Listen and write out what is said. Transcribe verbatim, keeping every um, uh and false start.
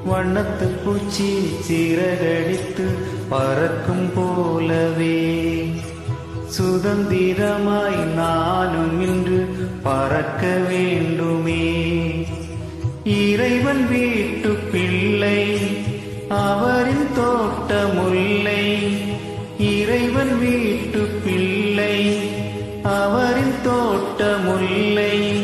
வண்ணத்து பூச்சி சிறகடித்து பறக்கும் போலவே சுதந்திரமாய் நானும் இன்று பறக்க வேண்டுமே. இறைவன் வீட்டு பிள்ளை அவரின் தோட்ட முல்லை, இறைவன் வீட்டு பிள்ளை அவரின் தோட்ட முல்லை.